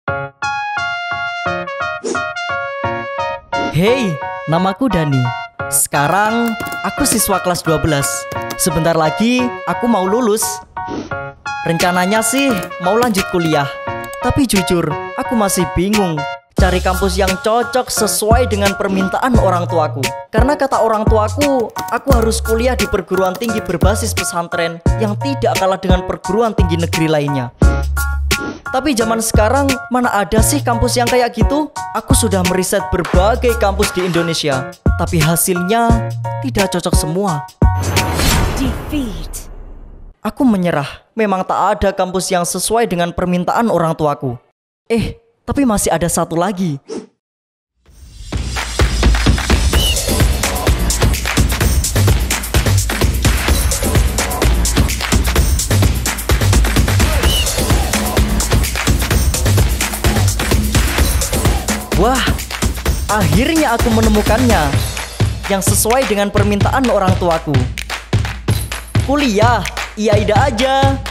Hey, namaku Dani. Sekarang aku siswa kelas 12. Sebentar lagi aku mau lulus. Rencananya sih mau lanjut kuliah. Tapi jujur, aku masih bingung cari kampus yang cocok sesuai dengan permintaan orang tuaku. Karena kata orang tuaku, aku harus kuliah di perguruan tinggi berbasis pesantren yang tidak kalah dengan perguruan tinggi negeri lainnya. Tapi zaman sekarang mana ada sih kampus yang kayak gitu? Aku sudah meriset berbagai kampus di Indonesia, tapi hasilnya tidak cocok semua. Defeat. Aku menyerah. Memang tak ada kampus yang sesuai dengan permintaan orang tuaku. Tapi masih ada satu lagi. Wah, akhirnya aku menemukannya yang sesuai dengan permintaan orang tuaku. Kuliah, iya aja.